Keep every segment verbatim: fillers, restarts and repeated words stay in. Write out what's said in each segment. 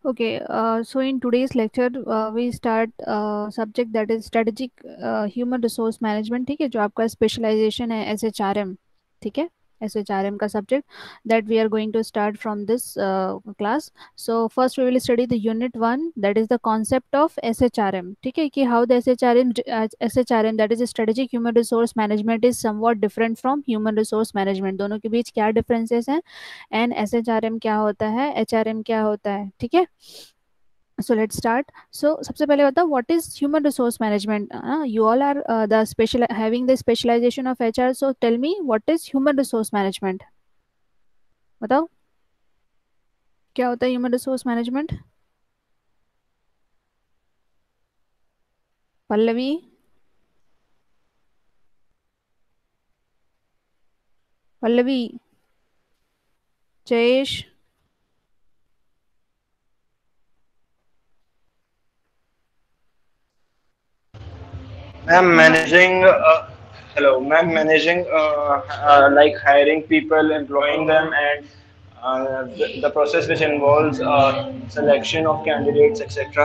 Okay, uh, so in today's lecture, uh, we start uh, subject that is strategic uh, human resource management. ठीक है, जो आपका specialisation है S H R M. ठीक है, S H R M का subject that we are going to start from this uh, class. So first we will study the unit one, that is the concept of S H R M. ठीक है, कि how the S H R M uh, S H R M, that is strategic human resource management, is somewhat different from human resource management. दोनों के बीच क्या differences हैं, and S H R M क्या होता है, एच आर एम क्या होता है. ठीक है, सो लेट्स स्टार्ट. सो सबसे पहले बताओ what is human resource management. You all are the special having the specialization of H R, so tell me what is human resource management. बताओ क्या होता है human resource management. Pallavi, Pallavi, Jayesh. Ma'am, managing, uh, hello, ma'am, managing uh, uh, like hiring people, employing them, and uh, the, the process which involves uh, selection of candidates, et cetera,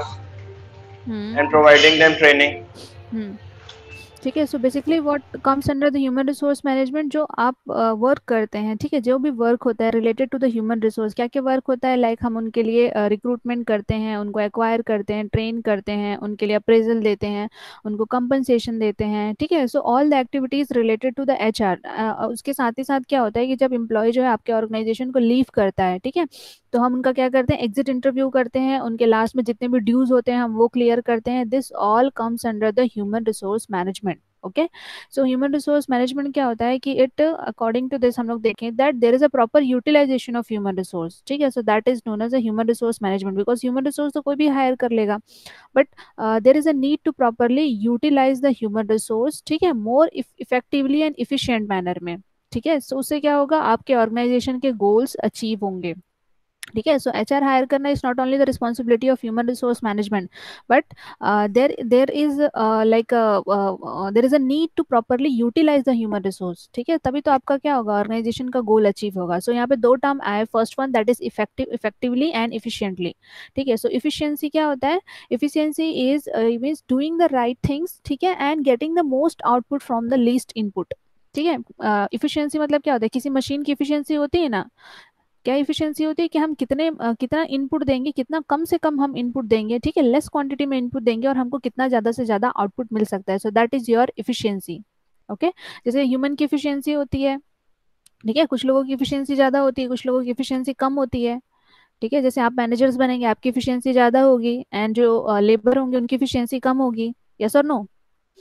hmm. and providing them training. Hmm. ठीक है, so basically what comes under the human resource management, जो आप work uh, करते हैं. ठीक है, जो भी वर्क होता है related to the human resource, क्या क्या वर्क होता है, लाइक like हम उनके लिए रिक्रूटमेंट uh, करते हैं, उनको एक्वायर करते हैं, ट्रेन करते हैं, उनके लिए अप्रेजल देते हैं, उनको कंपनसेशन देते हैं. ठीक है, so all the activities related to the H R. उसके साथ ही साथ क्या होता है कि जब एम्प्लॉय जो है आपके ऑर्गेनाइजेशन को लीव करता है, ठीक है, तो हम उनका क्या करते हैं, एग्जिट इंटरव्यू करते हैं, उनके लास्ट में जितने भी ड्यूज होते हैं हम वो क्लियर करते हैं. This all comes under the human resource management. Okay, so human resource management क्या होता है कि इट अकॉर्डिंग टू दिस हम लोग देखें that there is a proper utilization of human resource. ठीक है, so that is known as a human resource management, because human resource तो कोई भी हायर कर लेगा, but there is a need to properly utilize the human resource. ठीक है, more effectively and efficient manner में. ठीक है, सो उससे क्या होगा, आपके ऑर्गेनाइजेशन के गोल्स अचीव होंगे. ठीक है, सो एच आर हायर करना is not only the responsibility of human resource management, but there there is like there is a need to properly utilize the human resource. ठीक है, तभी तो आपका क्या होगा, ऑर्गेनाइजेशन का गोल अचीव होगा. सो so, यहाँ पे दो टर्म आए, first one that is effective effectively and efficiently. ठीक है, सो इफिशियंसी क्या होता है, efficiency is means doing the right things. ठीक है, and getting the most output from the least input. ठीक है, इफिशियंसी uh, मतलब क्या होता है, किसी मशीन की इफिशियंसी होती है ना, क्या इफिशियंसी होती है कि हम कितने अ, कितना इनपुट देंगे, कितना कम से कम हम इनपुट देंगे. ठीक है, लेस क्वांटिटी में इनपुट देंगे और हमको कितना ज़्यादा से ज़्यादा आउटपुट मिल सकता है. So that is your efficiency. Okay, जैसे ह्यूमन की इफिशियंसी होती है. ठीक है, कुछ लोगों की इफिशियंसी ज़्यादा होती है, कुछ लोगों की इफिशियंसी कम होती है. ठीक है, जैसे आप मैनेजर्स बनेंगे आपकी इफिशियंसी ज़्यादा होगी, एंड जो लेबर होंगे उनकी इफिशियंसी कम होगी. यस और नो,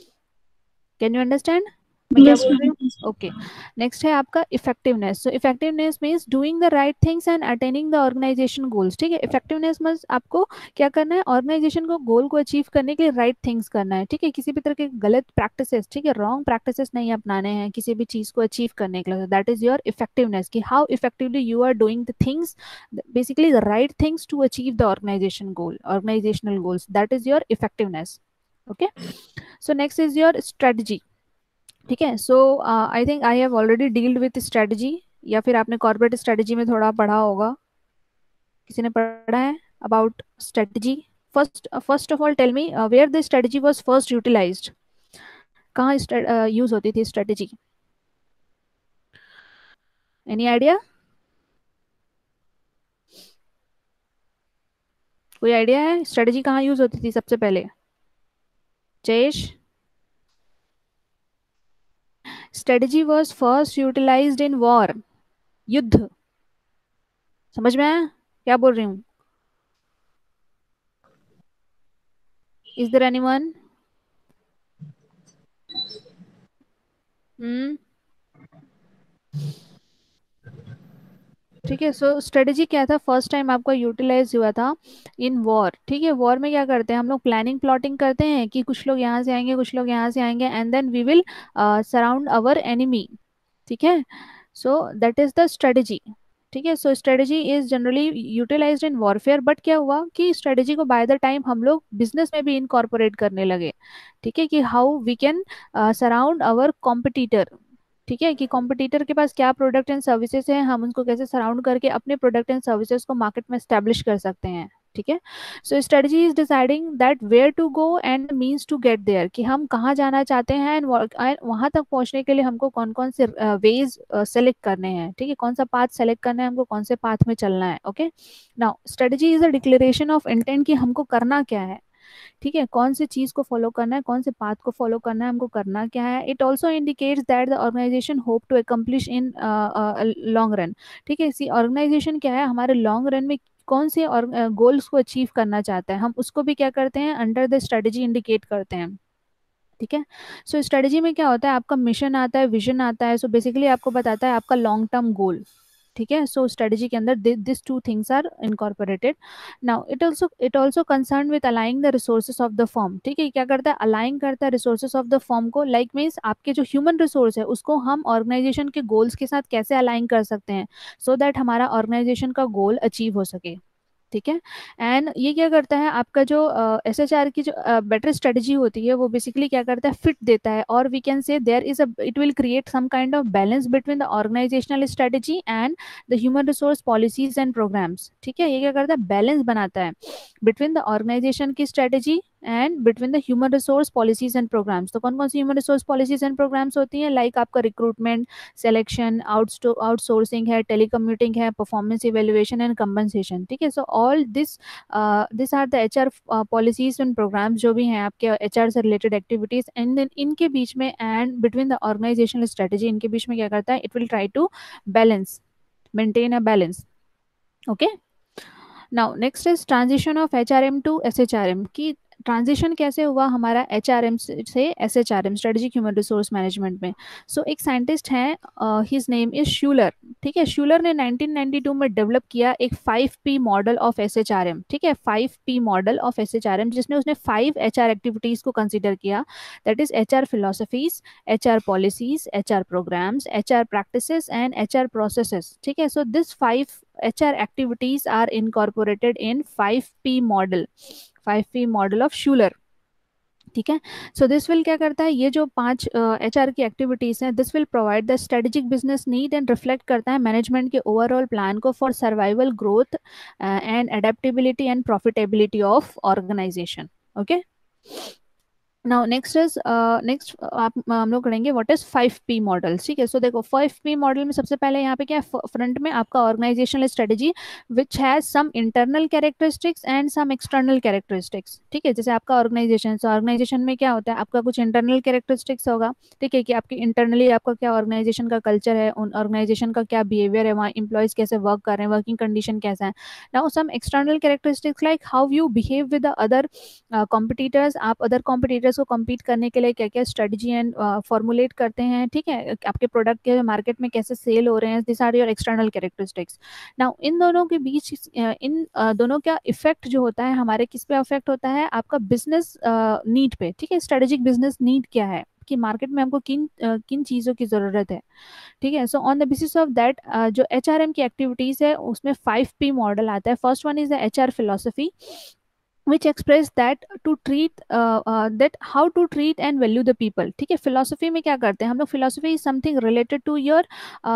कैन यू अंडरस्टैंड मैं क्या Yes, बोल रही ma'am. हूँ. ओके, नेक्स्ट है आपका effectiveness. So effectiveness means doing the right things and attaining the organization goals. ठीक है, इफेक्टिवनेस मीन्स आपको क्या करना है, ऑर्गेनाइजेशन को गोल को अचीव करने के लिए राइट थिंग्स करना है. ठीक है, किसी भी तरह के गलत प्रैक्टिसेस, ठीक है, रॉन्ग प्रैक्टिसेस नहीं अपनाने हैं किसी भी चीज को अचीव करने के लिए. दैट इज योर इफेक्टिवनेस, कि how effectively you are doing the things, basically the right things to achieve the organization goal, organizational goals. That is your effectiveness. Okay, so next is your strategy. ठीक है, so I think I have already dealt with strategy, या फिर आपने corporate strategy में थोड़ा पढ़ा होगा. किसी ने पढ़ा है about strategy. First first of all tell me where the strategy was first utilized. कहाँ यूज होती थी स्ट्रेटजी, एनी आइडिया, कोई आइडिया है स्ट्रेटजी कहाँ यूज होती थी सबसे पहले. Jayesh, strategy was first utilized in war, युद्ध. समझ में आया क्या बोल रही हूँ. Is there anyone. हम्म. ठीक है, सो स्ट्रेटजी क्या था, फर्स्ट टाइम आपका यूटिलाइज हुआ था इन वॉर. ठीक है, वॉर में क्या करते हैं हम लोग, प्लानिंग प्लॉटिंग करते हैं कि कुछ लोग यहाँ से आएंगे, कुछ लोग यहाँ से आएंगे, and then we will surround our enemy. ठीक है, so that is the strategy. ठीक है, so strategy is generally utilized in warfare, but क्या हुआ कि स्ट्रेटजी को बाय द टाइम हम लोग बिजनेस में भी इनकॉर्पोरेट करने लगे. ठीक है, कि how we can surround our competitor. ठीक है, कि कॉम्पिटिटर के पास क्या प्रोडक्ट एंड सर्विसेज हैं, हम उनको कैसे सराउंड करके अपने प्रोडक्ट एंड सर्विसेज को मार्केट में स्टैब्लिश कर सकते हैं. ठीक है। So strategy is deciding that where to go and means to get there, कि हम कहाँ जाना चाहते हैं एंड वहां तक पहुंचने के लिए हमको कौन कौन से वेज सेलेक्ट करने हैं, ठीक है, कौन सा पाथ सेलेक्ट करना है हमको, कौन से पाथ में चलना है। Okay, now strategy is a declaration of intent, कि हमको करना क्या है, ठीक है, कौन सी चीज को फॉलो करना है, कौन से पाथ को फॉलो करना है, हमको करना क्या है। It also indicates that the organization hope to accomplish in long run, ठीक है, इसी ऑर्गेनाइजेशन क्या है हमारे लॉन्ग रन में कौन से और गोल्स को अचीव करना चाहता है, हम उसको भी क्या करते हैं अंडर द स्ट्रेटजी इंडिकेट करते हैं। ठीक है। सो स्ट्रेटजी में क्या होता है, आपका मिशन आता है, विजन आता है, सो so बेसिकली आपको बताता है आपका लॉन्ग टर्म गोल। ठीक है। सो स्ट्रेटजी के अंदर this two things are incorporated. Now it also it also concern with aligning the resources of the form, ठीक है, क्या करता है अलाइन करता है रिसोर्सेज ऑफ द फॉर्म को, लाइक मीन्स आपके जो ह्यूमन रिसोर्स है उसको हम ऑर्गेनाइजेशन के गोल्स के साथ कैसे अलाइन कर सकते हैं, सो so दैट हमारा ऑर्गेनाइजेशन का गोल अचीव हो सके। ठीक है। एंड ये क्या करता है आपका जो एस एच आर की जो बेटर स्ट्रेटजी होती है वो बेसिकली क्या करता है फिट देता है, और we can say there is a it will create some kind of balance between the organizational strategy and the human resource policies and programs. ठीक है, ये क्या करता है बैलेंस बनाता है बिटवीन द ऑर्गेनाइजेशन की strategy and between the human resource policies and programs. तो कौन कौन सी human resource policies and programs होती हैं, लाइक आपका रिक्रूटमेंट, सिलेक्शन, आउटसोर्सिंग है, टेलीकम्यूटिंग है, परफॉर्मेंस इवेल्युएशन एंड कंपनसेशन। ठीक है। So all this this are the H R policies and programs जो भी हैं आपके एच आर से रिलेटेड एक्टिविटीज, एंड देन इनके बीच में and between the organizational strategy इनके बीच में क्या करता है it will try to balance, maintain a balance. Okay. Now next is transition of H R M to S H R M, की ट्रांजिशन कैसे हुआ हमारा एच आर एम से S H R M, strategic human resource management में। So so, एक scientist हैं, his name is Schuler. ठीक है, शूलर ने नाइनटीन नाइंटी टू में डेवलप किया एक five P model of S H R M. ठीक है, five P model of S H R M, जिसमें उसने फाइव एच आर एक्टिविटीज को कंसिडर किया, that is H R philosophies, H R policies, H R programs, H R practices and H R processes. ठीक है, so this five H R activities are incorporated in five P model, five P model of Schuler. ठीक है। So this will क्या करता है, ये जो पांच एच आर की एक्टिविटीज हैं, this will provide the strategic business need and reflect करता है मैनेजमेंट के ओवरऑल प्लान को for survival, growth and adaptability and profitability of organization. Okay. Now next is next आप हम लोग करेंगे what is five P model. ठीक है, सो देखो फाइव पी मॉडल में सबसे पहले यहाँ पे क्या है, फ्रंट में आपका organizational strategy which has some internal characteristics and some external characteristics. ठीक है, जैसे आपका ऑर्गेनाइजेशन, सो ऑर्गेनाइजेशन में क्या होता है आपका कुछ इंटरनल कैरेक्टरिस्टिक्स होगा। ठीक है, कि आपके इंटरनली आपका क्या ऑर्गेनाइजेशन का कल्चर है, ऑर्गेनाइजेशन का क्या बिहेवियर है, वहाँ इंप्लॉयज कैसे वर्क कर रहे हैं, वर्किंग कंडीशन कैसा है। Now some external characteristics like how you behave with the other competitors, आप अदर कॉम्पिटिटर्स को कम्पीट करने के लिए क्या क्या स्ट्रेटजी एंड फॉर्मुलेट करते हैं। ठीक है, आपके प्रोडक्ट के मार्केट में कैसे सेल हो रहे हैं, this are your external characteristics. Now इन दोनों के बीच इन दोनों का इफेक्ट जो होता है हमारे किस पे इफेक्ट होता है, आपका बिजनेस नीड पे। ठीक है, स्ट्रेटेजिक बिजनेस नीड क्या है कि मार्केट में हमको किन uh, किन चीज़ों की ज़रूरत है। ठीक है, so on the basis of that जो एच आर एम की एक्टिविटीज़ है उसमें फाइव पी मॉडल आता है। First one is the H R philosophy which express that to treat uh, uh, that how to treat and value the people। ठीक है, philosophy में क्या करते हैं हम लोग, philosophy is something related to your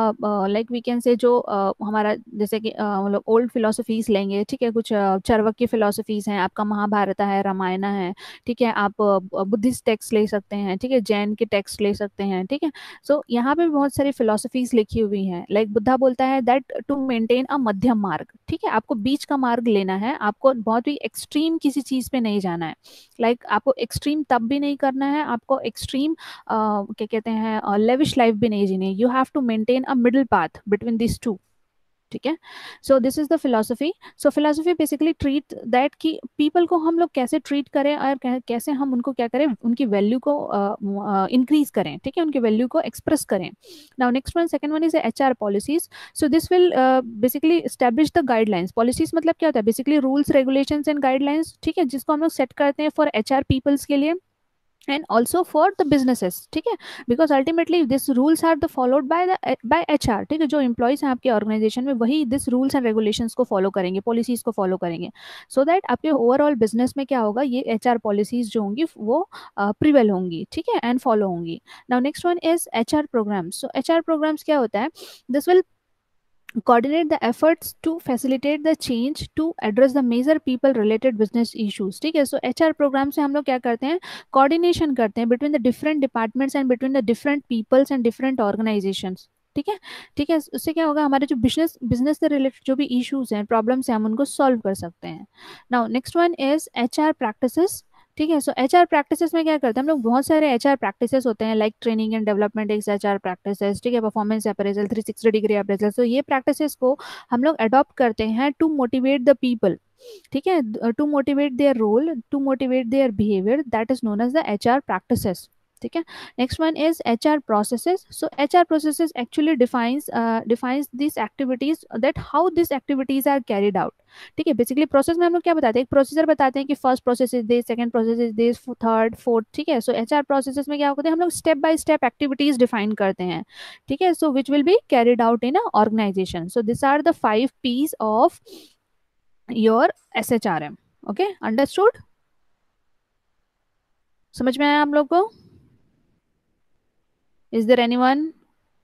like we can say जो uh, हमारा जैसे कि uh, हम लोग ओल्ड फिलोसफीज लेंगे। ठीक है, कुछ uh, चार्वाक फिलोसफीज हैं, आपका महाभारत है, रामायण है। ठीक है, आप बुद्धिस्ट uh, टेक्स्ट ले सकते हैं। ठीक है, जैन के टेक्स्ट ले सकते हैं। ठीक है, सो so, यहाँ पे बहुत सारी फिलोसफीज लिखी हुई हैं, लाइक like, बुद्धा बोलता है दैट टू मेंटेन अ मध्यम मार्ग। ठीक है, आपको बीच का मार्ग लेना है, आपको बहुत ही एक्सट्रीम किसी चीज पे नहीं जाना है। लाइक like, आपको एक्सट्रीम तब भी नहीं करना है, आपको एक्सट्रीम क्या कहते हैं लेविश लाइफ भी नहीं जीनी, you have to maintain a middle path between this two. ठीक है, so this is the philosophy. So philosophy basically treat that कि पीपल को हम लोग कैसे ट्रीट करें और कैसे हम उनको क्या करें, उनकी वैल्यू को इंक्रीज uh, uh, करें। ठीक है, उनकी वैल्यू को एक्सप्रेस करें। Now next one, second one is H R policies. So this will basically establish the guidelines. Policies मतलब क्या होता है, basically rules, regulations and guidelines. ठीक है, जिसको हम लोग सेट करते हैं फॉर एच आर पीपल्स के लिए and also for the businesses। ठीक है, because ultimately this rules are the followed by the by H R। ठीक है, जो employees हैं आपके ऑर्गेनाइजेशन में वही this rules and regulations को फॉलो करेंगे, पॉलिसीज को फॉलो करेंगे, so that आपके ओवरऑल बिजनेस में क्या होगा, ये एच आर पॉलिसीज जो होंगी वो प्रिवेल uh, होंगी। ठीक है, एंड फॉलो होंगी। Now next one is H R programs. So H R programs क्या होता है, this will coordinate the efforts to facilitate the change to address the major people related business issues. ठीक है, so H R programme से हम लोग क्या करते हैं, coordination करते हैं between the different departments and between the different peoples and different organizations. ठीक है, ठीक है, उससे क्या होगा, हमारे जो बिजनेस बिजनेस से रिलेटेड जो भी इश्यूज हैं, प्रॉब्लम्स हैं, हम उनको सॉल्व कर सकते हैं. Now next one is H R practices. ठीक है, सो एच आर प्रैक्टिसेस में क्या करते हैं हम लोग, बहुत सारे एच आर प्रैक्टिसेस होते हैं, लाइक ट्रेनिंग एंड डेवलपमेंट एक एच आर प्रैक्टिसेस. ठीक है, performance appraisal, three sixty degree appraisal. So ये प्रैक्टिसेस को हम लोग अडॉप्ट करते हैं टू मोटिवेट द पीपल. ठीक है, to motivate their role, to motivate their behaviour, that is known as the H R practices. ठीक है, next one is H R processes. So H R processes actually defines defines this activities, that how this activities are carried out. ठीक है, basically process में हम लोग क्या बताते हैं, एक प्रोसीजर बताते हैं कि first process is this, second process is this, third, fourth. ठीक है, सो एच आर प्रोसेसेस में क्या होता है, हम लोग step by step activities define करते हैं. ठीक है, so which will be carried out in a organization. So this are the five piece of your S H R M. Okay, understood? समझ में आया हम लोग को? Is there anyone?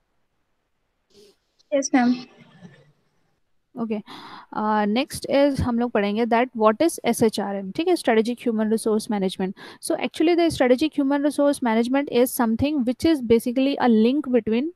Yes ma'am. Okay, next is हम लोग पढ़ेंगे that what is S H R M. ठीक है, strategic human resource management. So actually the strategic human resource management is something which is basically a link between,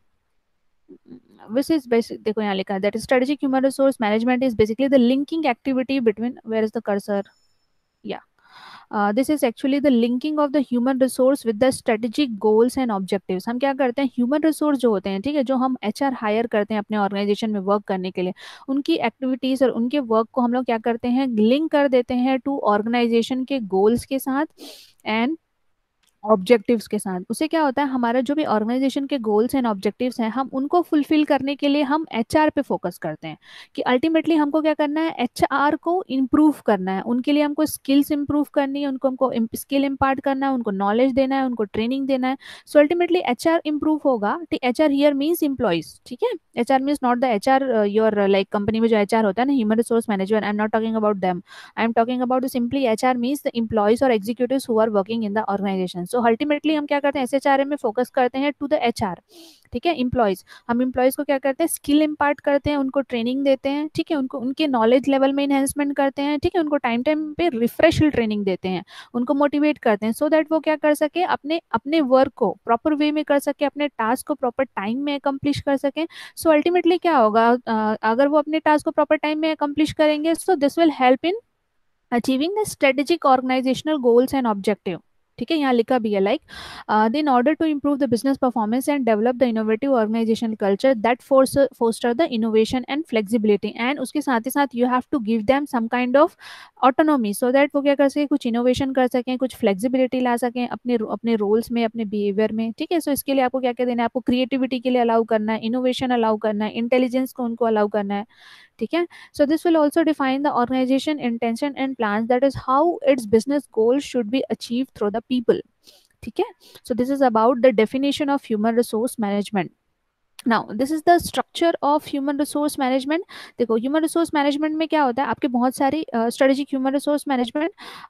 which is basic, देखो यहाँ लिखा है that strategic human resource management is basically the linking activity between, where is the cursor, yeah, uh, this is actually the linking of the human resource with the strategic goals and objectives. हम क्या करते हैं, human resource जो होते हैं, ठीक है, जो हम एच आर हायर करते हैं अपने ऑर्गेनाइजेशन में वर्क करने के लिए, उनकी एक्टिविटीज और उनके वर्क को हम लोग क्या करते हैं, लिंक कर देते हैं टू ऑर्गेनाइजेशन के गोल्स के साथ एंड ऑब्जेक्टिव्स के साथ. उससे क्या होता है, हमारा जो भी ऑर्गेनाइजेशन के गोल्स एंड ऑब्जेक्टिव्स हैं, हम उनको फुलफिल करने के लिए हम एचआर पे फोकस करते हैं कि अल्टीमेटली हमको क्या करना है, एचआर को इम्प्रूव करना है, उनके लिए हमको स्किल्स इम्प्रूव करनी है, उनको हमको स्किल इम्पार्ट करना है, उनको नॉलेज देना है, उनको ट्रेनिंग देना है. सो अल्टीमेटली एचआर इम्प्रूव होगा. HR here means employees. ठीक है, HR means not the HR your like company में जो एचआर होता है ना, human resource management, I am not talking about them. I am talking about simply HR means the employees और executives who are working in the organization. So ultimately हम क्या करते हैं, एसएचआरएम में फोकस करते हैं टू द एचआर. ठीक है, एम्प्लॉयज, हम एम्प्लॉयज को क्या करते हैं, स्किल इम्पार्ट करते हैं, उनको ट्रेनिंग देते हैं. ठीक है, उनको उनके नॉलेज लेवल में इन्हेंसमेंट करते हैं. ठीक है, उनको टाइम टाइम पे रिफ्रेशल ट्रेनिंग देते हैं, उनको मोटिवेट करते हैं, सो so दैट वो क्या कर सके, अपने अपने वर्क को प्रॉपर वे में कर सके, अपने टास्क को प्रॉपर टाइम में अकम्प्लिश कर सके. सो so अल्टीमेटली क्या होगा, अगर वो अपने टास्क को प्रॉपर टाइम में अकम्प्लिश करेंगे, so this will help in achieving the strategic organizational goals and objective. ठीक है, यहाँ लिखा भी है like in order to improve the business performance and develop the innovative organizational culture that force foster the innovation and flexibility. And उसके साथ ही साथ you have to give them some kind of autonomy, so that वो क्या कर सके, कुछ innovation कर सकें, कुछ फ्लेक्सिबिलिटी ला सकें अपने अपने रोल्स में, अपने बिहेवियर में. ठीक है, सो so इसके लिए आपको क्या क्या देना है, आपको क्रिएटिविटी के लिए अलाउ करना है, इनोवेशन अलाउ करना है, इंटेलिजेंस को उनको अलाउ करना है. ठीक है, so this will also define the organization intention and plans, that is how its business goals should be achieved through the people. ठीक है, so this is about the definition of human resource management. Now this is the structure of human resource management. देखो, human resource management में क्या होता है, आपके बहुत सारी strategic human resource management,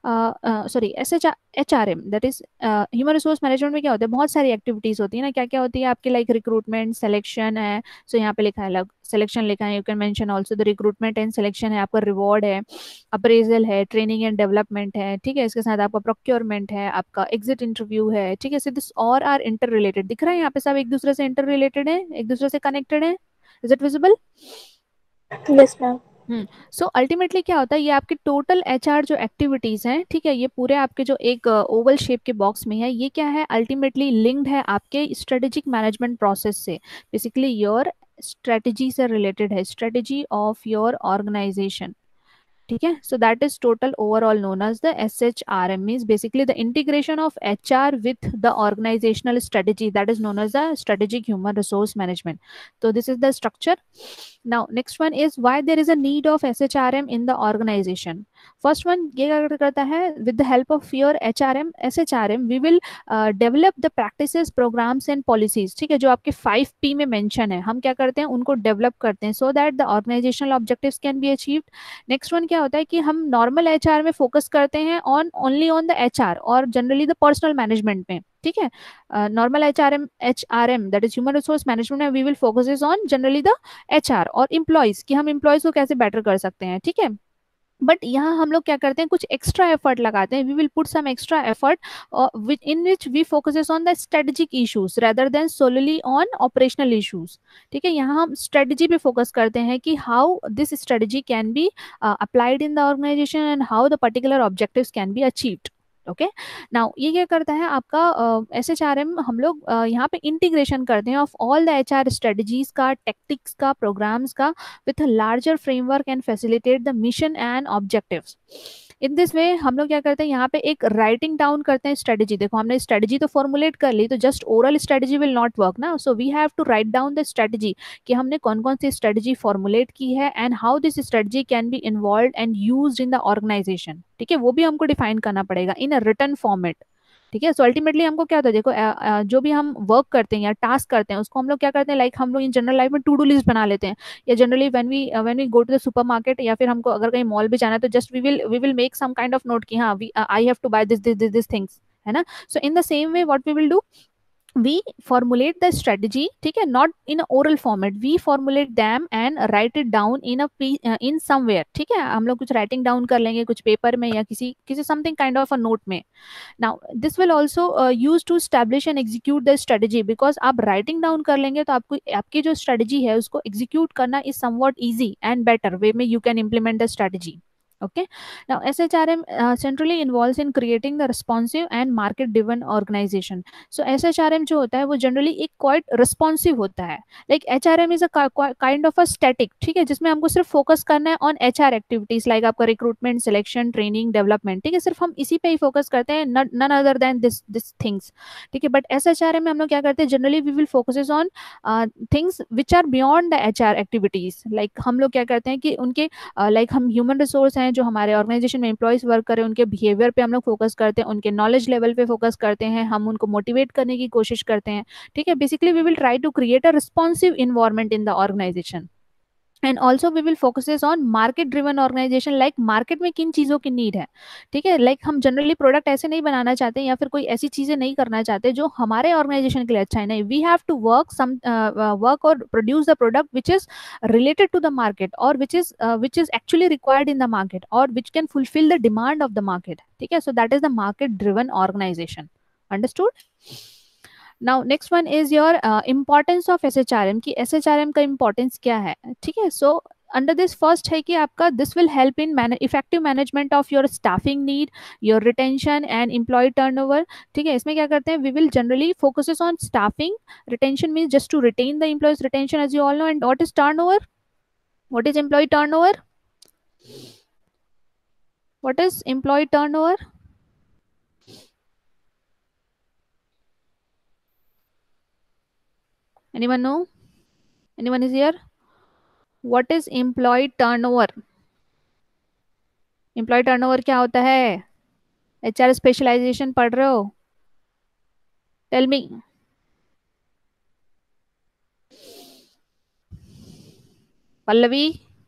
sorry S H H R M, that is human resource management में क्या होता है, बहुत सारी एक्टिविटीज होती है ना. क्या क्या होती है आपके, लाइक रिक्रूटमेंट, सिलेक्शन है, सो so यहाँ पे लिखा है सिलेक्शन लिखा है, you can mention also the recruitment and selection है, आपका रिवॉर्ड है, अप्रेजल है, ट्रेनिंग एंड डेवलपमेंट है. ठीक है, इसके साथ आपका प्रोक्योरमेंट है, आपका एग्जिट इंटरव्यू है. ठीक है, so this all are interrelated. दिख रहा है यहाँ पे सब एक दूसरे से इंटर रिलेटेड है, एक दूसरे से कनेक्टेड है. Is it visible? Yes ma'am. Hmm so ultimately क्या होता है, ये आपकी टोटल एचआर जो एक्टिविटीज हैं, ठीक है, ये पूरे आपके जो एक ओवल शेप के बॉक्स में है, ये क्या है, अल्टीमेटली लिंक्ड है आपके स्ट्रेटेजिक मैनेजमेंट प्रोसेस से. बेसिकली योर स्ट्रेटेजी से रिलेटेड है, स्ट्रेटेजी ऑफ योर ऑर्गेनाइजेशन. ठीक है, so that is total overall known as the S H R M, means basically the integration of H R with the organizational strategy, that is known as the strategic human resource management. तो this is the structure. Now next one is why there is a need of S H R M in the organization. First one ये क्या करता है, with the help of your H R M S H R M we will develop the practices programs and policies, ठीक है, जो आपके five P में mention है, हम क्या करते हैं उनको डेवलप करते हैं so that the organizational objectives can be achieved. Next one क्या होता है कि हम नॉर्मल एच आर में फोकस करते हैं on only on the H R और जनरली द पर्सनल मैनेजमेंट में, ठीक है। Normal H R M H R M that is human resource management में we will focus on generally the H R और employees कि हम employees को कैसे बेटर कर सकते हैं, ठीक है। बट यहाँ हम लोग क्या करते हैं, कुछ एक्स्ट्रा एफर्ट लगाते हैं, we will put some extra effort in which we focuses on the strategic issues rather than solely on operational issues, ठीक है। यहाँ हम स्ट्रेटजी पे फोकस करते हैं कि how this strategy can be applied in the organisation and how the particular objectives can be achieved. Okay, now ये क्या करता है आपका एस एच आर एम, हम लोग uh, यहाँ पे इंटीग्रेशन करते हैं of all the H R strategies का, टेक्टिक्स का, प्रोग्राम्स का with a larger framework and facilitate the mission and objectives. In this way हम लोग क्या करते हैं, यहाँ पे एक राइटिंग डाउन करते हैं स्ट्रेटजी। देखो हमने स्ट्रेटजी तो फॉर्मुलेट कर ली, तो just oral strategy will not work ना, so we have to write down the strategy कि हमने कौन कौन सी स्ट्रेटजी फॉर्मुलेट की है and how this strategy can be involve and used in the organization, ठीक है, वो भी हमको डिफाइन करना पड़ेगा इन अ रिटन फॉर्मेट, ठीक है। सो अल्टीमेटली हमको क्या होता है, देखो अ, अ, जो भी हम वर्क करते हैं या टास्क करते हैं उसको हम लोग क्या करते हैं, लाइक हम लोग इन जनरल लाइफ में टू डू लिस्ट बना लेते हैं, या generally when we when we go to the supermarket या फिर हमको अगर कहीं मॉल भी जाना है तो just we will we will make some kind of note कि हाँ we I have to buy this this this this things, है ना। So in the same way what we will do, we formulate the strategy, ठीक है, not in a oral format, we formulate them and write it down in a uh, in somewhere, ठीक है, हम लोग कुछ writing down कर लेंगे कुछ पेपर में या किसी किसी something kind of a note में। Now this will also use to establish and execute the strategy, because आप राइटिंग डाउन कर लेंगे तो आपको आपकी जो स्ट्रेटजी है उसको एग्जीक्यूट करना is somewhat easy and better way में you can implement the strategy. Okay, now S H R M uh, centrally involves in creating the responsive and market driven organization. So S H R M जो होता है वो generally एक quite responsive होता है, like H R M is a kind of a static, ठीक है, जिसमें हमको सिर्फ फोकस करना है on H R activities like आपका recruitment, selection, training, development, ठीक है, सिर्फ हम इसी पे ही फोकस करते हैं, none other than this this things, ठीक है। But S H R M में हम लोग क्या करते हैं, generally we will focuses on uh, things which are beyond the H R activities, like हम लोग क्या करते हैं कि उनके लाइक uh, हम ह्यूमन रिसोर्स हैं जो हमारे ऑर्गेनाइजेशन में एम्प्लॉयज वर्क करें, उनके बिहेवियर पे हम लोग फोकस करते हैं, उनके नॉलेज लेवल पे फोकस करते हैं, हम उनको मोटिवेट करने की कोशिश करते हैं, ठीक है। Basically we will try to create a responsive environment in the organisation and also we will focuses on market driven organization, like market में किन चीज़ों की नीड है, ठीक है, लाइक हम जनरली प्रोडक्ट ऐसे नहीं बनाना चाहते या फिर कोई ऐसी चीज़ें नहीं करना चाहते जो हमारे ऑर्गेनाइजेशन के लिए अच्छा है, नहीं, we have to work some work और produce the product which is related to the market or which is uh, which is actually required in the market or which can fulfill the demand of the market, ठीक है। so that is the market driven organization, understood। now next one is your uh, importance of S H R M कि S H R M का importance क्या है, ठीक है। so under this first है कि आपका this will help in man effective management of your staffing need, your retention and employee turnover, ठीक है। इसमें क्या करते हैं, we will generally focuses on staffing, retention means just to retain the employees, retention as you all know, and what is turnover, what is employee turnover, what is employee turnover, anyone know, anyone is here, what is employee turnover, employee turnover क्या होता है, H R specialisation पढ़ रहे हो, tell me. Pallavi,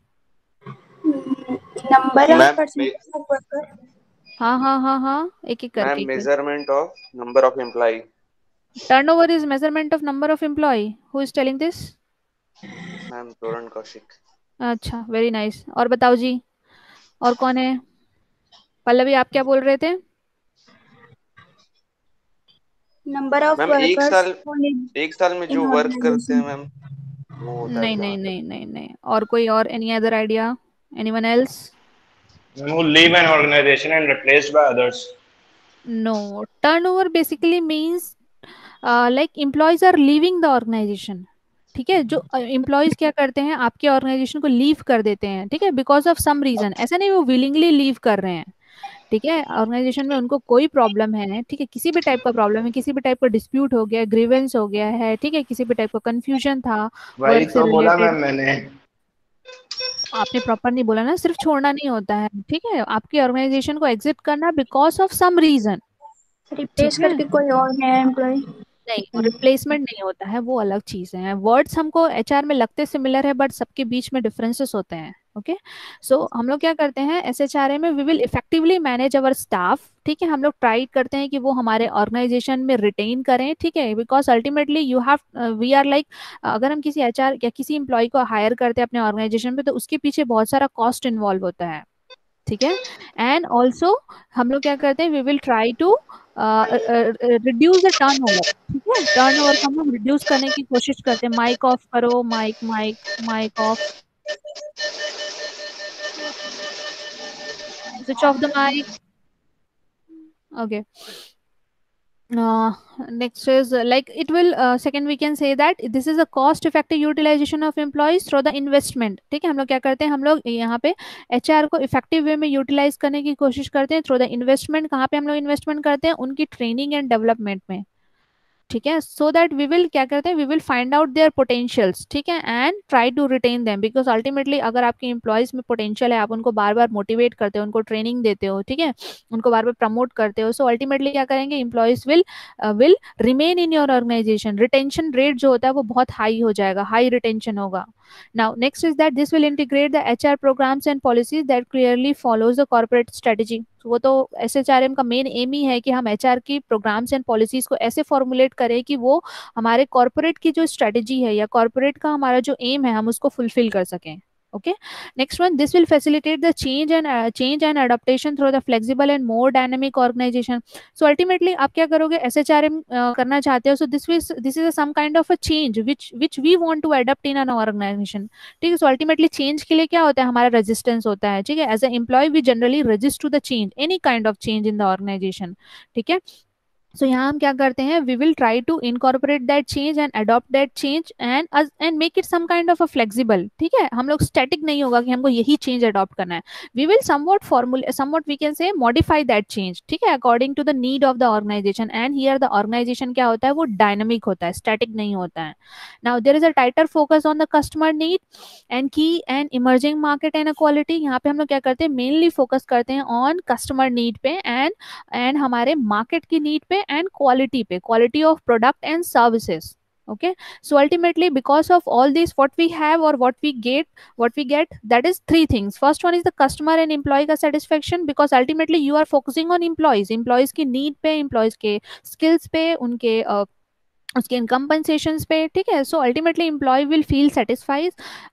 number of ma'am percentage of worker. हाँ हाँ हाँ हाँ, एक एक मैम करके। Measurement of number of employ. Turnover is measurement of number of employ, who is telling this? Ma'am Toran Kaushik. अच्छा, वेरी नाइस। और बताओ जी, और कौन है? पल्लवी आप क्या बोल रहे थे? नंबर ऑफ मैम एक वर्कर्स साल एक साल में जो इन वर्क करते हैं ऑर्गेनाइजेशन। मैम वो होता है नहीं क्या? नहीं नहीं नहीं नहीं, और कोई और, any other idea, anyone else? Who leave an organization and replaced by others. No, turnover basically means like employees are leaving the organization, ठीक है। जो एम्प्लॉयज uh, क्या करते हैं, आपके ऑर्गेनाइजेशन को लीव कर देते हैं, ठीक है, बिकॉज ऑफ सम रीजन, ऐसा नहीं वो विलिंगली लीव कर रहे हैं, ठीक है। ऑर्गेनाइजेशन में उनको कोई प्रॉब्लम है, ठीक है, किसी भी टाइप का प्रॉब्लम है, किसी भी टाइप का डिस्प्यूट हो गया, ग्रीवेंस हो गया है, ठीक है, किसी भी टाइप का कंफ्यूजन था वही वर्क से तो बोला रिलेटेड, मैम मैंने। आपने प्रॉपर नहीं बोला ना, सिर्फ छोड़ना नहीं होता है, ठीक है, आपकी ऑर्गेनाइजेशन को एग्जिट करना because of some reason, replace ठीक है। करके कोई और नया एम्प्लॉय। नहीं, वो रिप्लेसमेंट नहीं होता है, वो अलग चीजें हैं। वर्ड्स हमको एचआर में लगते सिमिलर है, बट सबके बीच में डिफरेंसेस होते हैं। ओके, सो हम लोग क्या करते हैं एस एच आर ए में, we will effectively manage our staff, ठीक है। हम लोग ट्राई करते हैं कि वो हमारे ऑर्गेनाइजेशन में रिटेन करें, ठीक है, because ultimately you have, we are like, अगर हम किसी एचआर या किसी एम्प्लॉय को हायर करते हैं अपने ऑर्गेनाइजेशन में, तो उसके पीछे बहुत सारा कॉस्ट इन्वॉल्व होता है, ठीक है। एंड ऑल्सो हम लोग क्या करते हैं, we will try to reduce the turnover, ठीक है, टर्न ओवर को हम लोग रिड्यूस करने की कोशिश करते हैं। माइक ऑफ करो, mic mic mic off, switch off the mic. Okay. Uh, next is uh, like it will uh, second we can say that this is a cost effective utilization of employees through the investment, ठीक है। हम लोग क्या करते हैं, हम लोग यहाँ पे एचआर को इफेक्टिव वे में यूटिलाइज करने की कोशिश करते हैं थ्रू द इन्वेस्टमेंट। कहाँ पे हम लोग इन्वेस्टमेंट करते हैं, उनकी ट्रेनिंग एंड डेवलपमेंट में, ठीक है। सो दैट वी विल क्या करते हैं, we will find out their potentials, ठीक है, and try to retain them, because ultimately अगर आपके एम्प्लॉयज में पोटेंशियल है, आप उनको बार बार मोटिवेट करते हो, उनको ट्रेनिंग देते हो, ठीक है, उनको बार बार प्रमोट करते हो, सो अल्टीमेटली क्या करेंगे, employees will will remain in your organization. Retention rate जो होता है वो बहुत हाई हो जाएगा, हाई रिटेंशन होगा। Now, next is that this will integrate the H R programs and policies that clearly follows the corporate strategy. So, वो तो एस एच आर एम का मेन एम ही है कि हम एच आर की प्रोग्राम्स एंड पॉलिसीज को ऐसे फॉर्मुलेट करें कि वो हमारे कॉर्पोरेट की जो स्ट्रेटजी है या कॉर्पोरेट का हमारा जो एम है हम उसको फुलफिल कर सकें। Okay, next one, this will facilitate the change and uh, change and adaptation through the flexible and more dynamic organization. So ultimately आप क्या करोगे, S H R M uh, करना चाहते हो, so this is this is a some kind of a change which which we want to adapt in an organization, ठीक है। so ultimately change के लिए क्या होता है, हमारा resistance होता है, ठीक है। as an employee we generally resist to the change, any kind of change in the organization, ठीक है। सो so, यहाँ हम क्या करते हैं, we will try to incorporate that change and adopt that change and and make it some kind of a flexible, ठीक है। हम लोग स्टैटिक नहीं होगा कि हमको यही चेंज अडॉप्ट करना है, we will somewhat formulae somewhat we can say modify that change, ठीक है, according to the need of the organisation. And here the organisation क्या होता है, वो डायनामिक होता है, स्टैटिक नहीं होता है। Now there is a tighter focus on the customer need and key and emerging market and quality. यहाँ पे हम लोग क्या करते हैं, मेनली फोकस करते हैं ऑन कस्टमर नीड पे एंड एंड हमारे मार्केट की नीड पे एंड क्वालिटी पे, quality of product and services. Okay, so ultimately because of all this what we have or what we get what we get that is three things. First one is the customer and employee का satisfaction, because ultimately you are focusing on employees, employees की need पे, employees के skills पे, उनके uh, उसके income कंपेंसेशंस पे, ठीक है। So ultimately employ will feel satisfies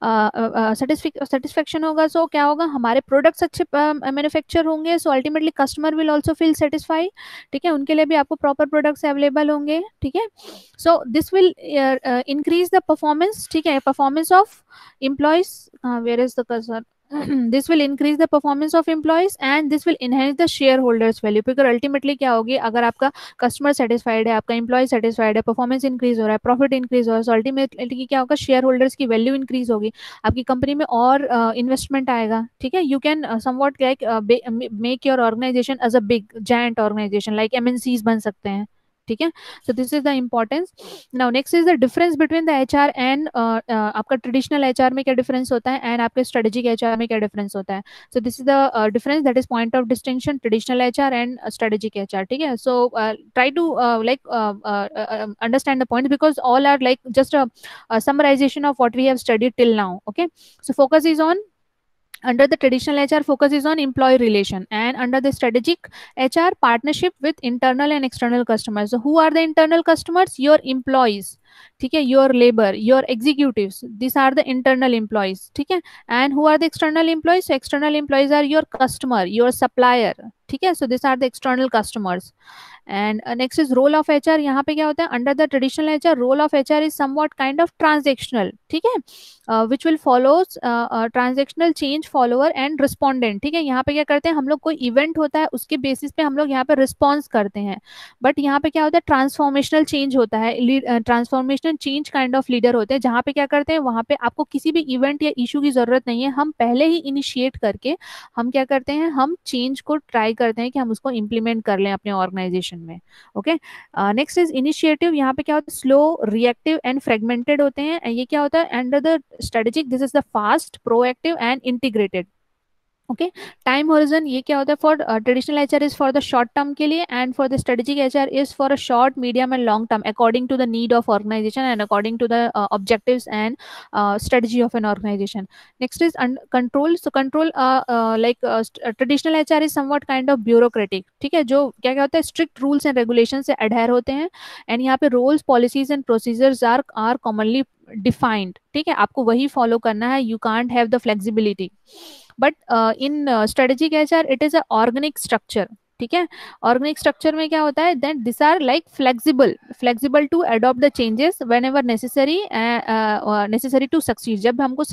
satisfaction होगा। सो so, क्या होगा, हमारे प्रोडक्ट्स अच्छे मैन्युफैक्चर uh, होंगे, so ultimately customer will also feel satisfy, ठीक है, उनके लिए भी आपको प्रॉपर प्रोडक्ट्स अवेलेबल होंगे, ठीक है। So this will increase the performance, ठीक है, performance of employees, where is the cursor, this will increase the performance of employees and this will enhance the shareholders value, because ultimately क्या होगी, अगर आपका customer satisfied है, आपका employ satisfied है, performance increase हो रहा है, प्रॉफिट इंक्रीज हो रहा है, सो अल्टीमेटली क्या होगा, शेयर होल्डर्स की वैल्यू इंक्रीज होगी, आपकी कंपनी में और इन्वेस्टमेंट uh, आएगा, ठीक है। You can somewhat like make your organisation as a big giant organisation, like M N Cs बन सकते हैं, ठीक है। So this is the importance. Now next is the difference between the HR and आपका traditional HR में क्या difference होता है एंड आपके स्ट्रेटेजिक एचआर में क्या डिफरेंस होता है। So this is the difference, that is point of distinction, traditional HR and strategic HR, ठीक है। So try to like understand the point, because all are like just a summarisation of what we have studied till now. Okay, so focus is on, under the traditional H R focus is on employee relation, and under the strategic H R partnership with internal and external customers. So who are the internal customers? Your employees, ठीक है, your labor, your executives, these are the internal employees, ठीक है। and who are the external employees? So external employees are your customer, your supplier, ठीक है। so these are the external customers. and uh, next is role of H R. यहाँ पे क्या होता है, under the traditional H R role of H R is somewhat kind of transactional, ठीक है, uh, which will follows uh, uh, transactional change follower and respondent, ठीक है। यहाँ पे क्या करते हैं हम लोग, कोई इवेंट होता है उसके बेसिस पे हम लोग यहाँ पे रिस्पॉन्स करते हैं, बट यहाँ पे क्या होता है, ट्रांसफॉर्मेशनल चेंज होता है, transform transformational change kind of leader होते हैं, जहाँ पे क्या करते हैं, वहाँ पे आपको किसी भी इवेंट या इशू की जरूरत नहीं है, हम पहले ही इनिशिएट करके हम क्या करते हैं, हम चेंज को ट्राई करते हैं कि हम उसको इम्प्लीमेंट कर लें अपने ऑर्गेनाइजेशन में। Okay, next is initiative. यहाँ पे क्या होता है, स्लो, रिएक्टिव एंड फ्रेगमेंटेड होते हैं। ये क्या होता है, under the strategic this is the fast, proactive and integrated. Okay, time horizon ये क्या होता है, for traditional HR is for the short term के लिए, and for the strategic HR is for a short, medium and long term, according to the need of organisation and according to the objectives and strategy of an organisation. Next is control. So control, like traditional HR is somewhat kind of bureaucratic, ठीक है, जो क्या क्या होता है, strict rules and regulation से अडहेर होते हैं, एंड यहाँ पे rules, policies and procedures are are commonly defined, ठीक है, आपको वही फॉलो करना है, you can't have the flexibility. But in strategic HR it is a organic structure, ठीक है, ऑर्गेनिक स्ट्रक्चर में क्या होता है, then this are like flexible, flexible to adopt the changes whenever necessary, necessary to succeed. जब हमको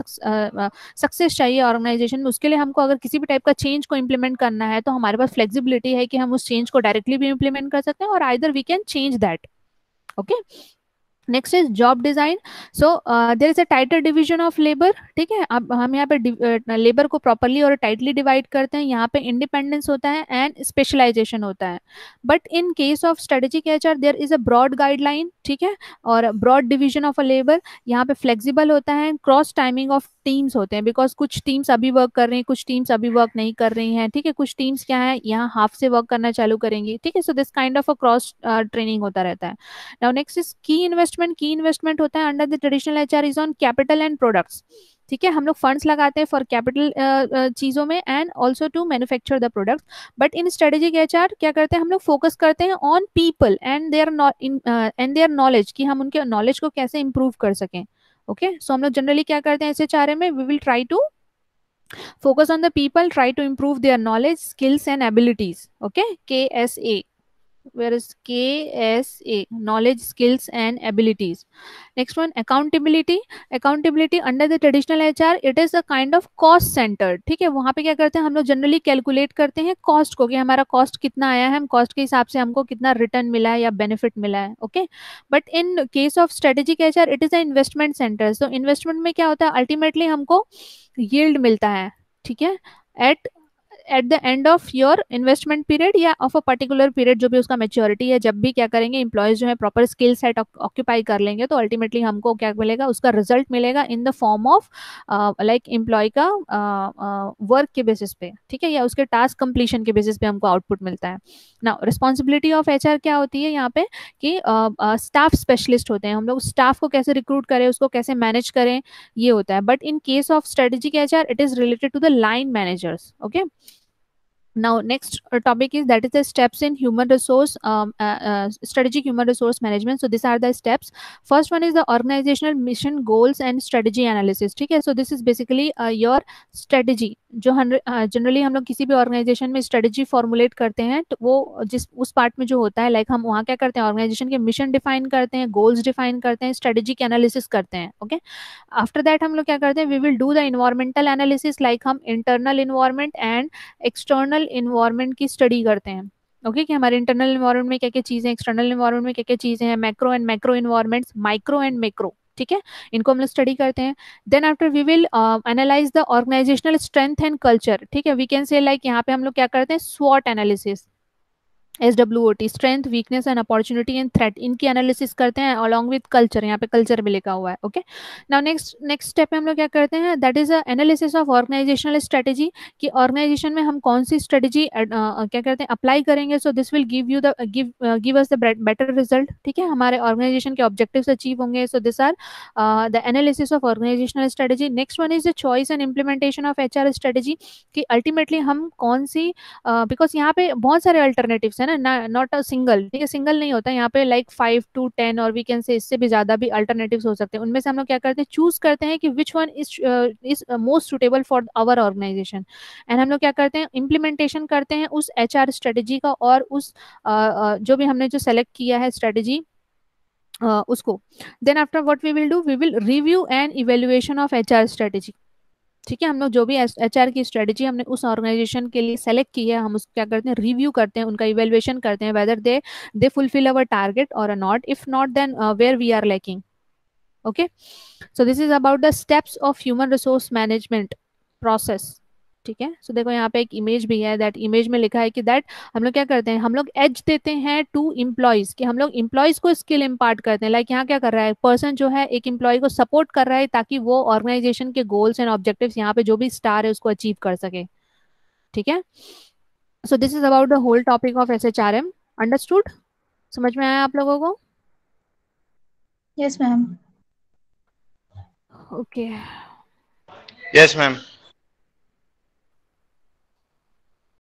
success चाहिए organisation में, उसके लिए हमको अगर किसी भी टाइप का चेंज को इम्प्लीमेंट करना है, तो हमारे पास फ्लेक्सिबिलिटी है कि हम उस चेंज को डायरेक्टली भी इम्प्लीमेंट कर सकते हैं, और either we can change that. Okay, next is job design. So there is a tighter division of labour, ठीक है, अब हम यहाँ पे लेबर uh, को प्रॉपरली और टाइटली डिवाइड करते हैं। यहाँ पे इंडिपेंडेंस होता है एंड स्पेशलाइजेशन होता है। But in case of strategic HR there is a broad guideline, ठीक है, और broad division of a labour. यहाँ पे फ्लेक्सिबल होता है, क्रॉस टाइमिंग ऑफ टीम्स होते हैं, बिकॉज कुछ टीम्स अभी वर्क कर रही हैं, कुछ टीम्स अभी वर्क नहीं कर रही हैं, ठीक है, कुछ टीम्स क्या है, यहाँ हाफ से वर्क करना चालू करेंगी, ठीक है, so this kind of a cross training होता रहता है। Now next is key investment. Key investment होता है under the traditional HR is on capital and products, ठीक है, हम लोग फंड्स लगाते हैं फॉर कैपिटल चीजों में and also to manufacture the product. But in strategic HR क्या करते हैं, हम लोग फोकस करते हैं on people and their and their knowledge, कि हम उनके नॉलेज को कैसे इंप्रूव कर सकें। ओके, सो हम लोग जनरली क्या करते हैं एसएचआरए में, we will try to focus on the people, try to improve their knowledge, skills and abilities. Okay, K S A. Where is K S A? Knowledge, skills and abilities. Next one, accountability. Accountability under the traditional H R, it is a kind of cost centered, ठीक है, वहाँ पे क्या करते हैं, हम लोग generally calculate करते हैं कॉस्ट को, कि हमारा कॉस्ट कितना आया है, हम कॉस्ट के हिसाब से हमको कितना रिटर्न मिला है या बेनिफिट मिला है। Okay, but in case of strategic H R it is a investment centre. सो इन्वेस्टमेंट में क्या होता है, अल्टीमेटली हमको यील्ड मिलता है, ठीक है, at at the end of your investment period या ऑफ अ पर्टिकुलर पीरियड, जो भी उसका मेच्योरिटी है, जब भी क्या करेंगे एम्प्लॉयज जो है प्रॉपर स्किल सेट ऑक्यूपाई कर लेंगे, तो अल्टीमेटली हमको क्या मिलेगा, उसका रिजल्ट मिलेगा in the form of like employ का वर्क uh, uh, के बेसिस पे, ठीक है, या उसके टास्क कंप्लीशन के बेसिस पे हमको आउटपुट मिलता है। नाउ रिस्पॉन्सिबिलिटी ऑफ एचआर क्या होती है यहाँ पे, कि स्टाफ uh, स्पेशलिस्ट uh, होते हैं, हम लोग स्टाफ को कैसे रिक्रूट करें, उसको कैसे मैनेज करें, ये होता है। But in case of strategic HR it is related to the line managers. Okay, now next uh, topic is that is the steps in human resource um, uh, uh, strategic human resource management. So these are the steps. First one is the organizational mission, goals and strategy analysis, ठीक है, so this is basically uh, your strategy, जो generally uh, हम लोग किसी भी organisation में strategy formulate करते हैं, तो वो जिस उस पार्ट में जो होता है, लाइक like हम वहाँ क्या करते हैं, ऑर्गेनाइजेशन के मिशन डिफाइन करते हैं, गोल्स डिफाइन करते हैं, स्ट्रेटेजिक एनालिसिस करते हैं। ओके, आफ्टर दैट हम लोग क्या करते हैं, we will do the environmental analysis, like हम internal environment and external environment की स्टडी करते हैं। ओके okay, कि हमारे इंटरनल इन्वायरमेंट में क्या क्या चीजें, एक्सटर्नल इन्वायरमेंट में क्या क्या चीजें हैं, macro and macro environments, micro and macro, ठीक है, इनको हम लोग स्टडी करते हैं। Then after we will analyse the organisational strength and culture, ठीक है, वी कैन से लाइक यहाँ पे हम लोग क्या करते हैं, स्वॉट analysis, S W O T, strength, weakness and opportunity and threat, इनकी एनालिसिस करते हैं अलॉन्ग विद कल्चर, यहाँ पे कल्चर भी लिखा हुआ है। Okay, now next next step में हम लोग क्या करते हैं, that is a analysis of organisational strategy, कि ऑर्गेनाइजेशन में हम कौन सी स्ट्रेटेजी uh, uh, क्या करते हैं, अप्लाई करेंगे, so this will give you the give give us the better result, ठीक है, हमारे ऑर्गेनाइजेशन के ऑब्जेक्टिव्स अचीव होंगे। So this are the analysis of organisational strategy. Next one is the choice and implementation of H R strategy, कि ultimately हम कौन सी, because uh, यहाँ पे बहुत सारे अल्टरनेटिव्स है ना, नॉट अ सिंगल, ठीक है, सिंगल नहीं होता यहाँ पे, लाइक फाइव टू टेन और वी कैन से इससे भी ज्यादा भी अल्टरनेटिव्स हो सकते हैं, उनमें से हम लोग क्या करते हैं, चूज करते हैं कि which one is is most suitable for our organisation, and हम लोग क्या करते हैं, इम्प्लीमेंटेशन करते हैं उस एच आर स्ट्रेटेजी का, और उस uh, uh, जो भी हमने जो सेलेक्ट किया है स्ट्रेटेजी uh, उसको। Then after what we will do, we will review and evaluation of H R strategy, ठीक है, हम लोग जो भी एच आर की स्ट्रेटेजी हमने उस ऑर्गेनाइजेशन के लिए सेलेक्ट की है, हम उसको क्या करते हैं, रिव्यू करते हैं, उनका इवेल्युएशन करते हैं, whether they they fulfil our target or not, if not then where we are lacking. Okay, so this is about the steps of human resource management process. ठीक है, सो देखो यहाँ पे एक इमेज भी है, दैट इमेज में लिखा है कि दैट हम लोग क्या करते हैं, हम लोग एज देते हैं टू इम्प्लॉयज, कि हम लोग इम्प्लॉयज को स्किल इम्पार्ट करते हैं. लाइक यहाँ क्या कर रहा है, पर्सन जो है एक इम्प्लॉय को सपोर्ट कर रहा है ताकि वो ऑर्गेनाइजेशन के गोल्स एंड ऑब्जेक्टिव्स, यहाँ पे जो भी स्टार है उसको अचीव कर सके. ठीक है, so this is about the whole topic of S H R M. Understood? समझ में आया आप लोगों को? Yes, ma'am. Okay. Yes, ma'am.